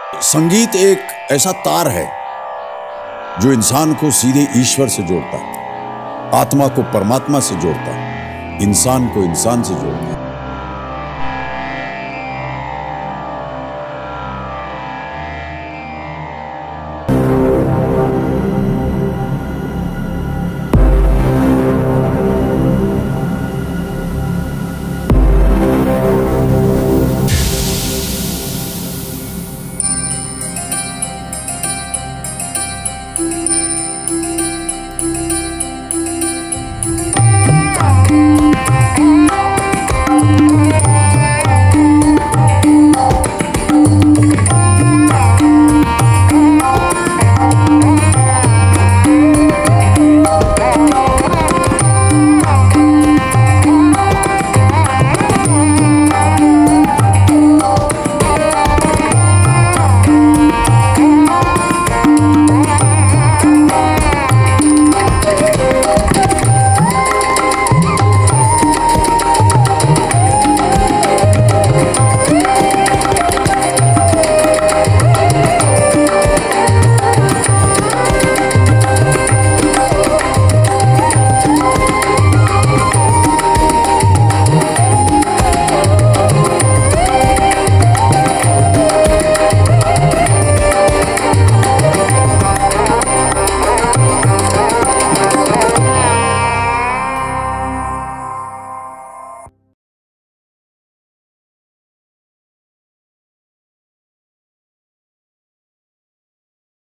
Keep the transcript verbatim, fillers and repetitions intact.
संगीत एक ऐसा तार है जो इंसान को सीधे ईश्वर से जोड़ता है, आत्मा को परमात्मा से जोड़ता है, इंसान को इंसान से जोड़ता है।